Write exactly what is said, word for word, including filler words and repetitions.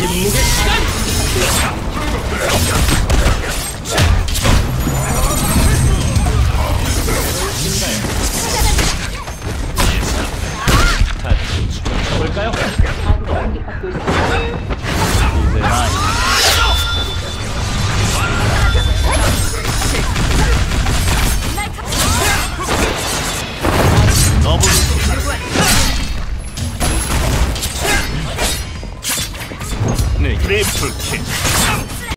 침묵의 시간! 볼까요? 이제 나이 너블 네, 트리플 킬.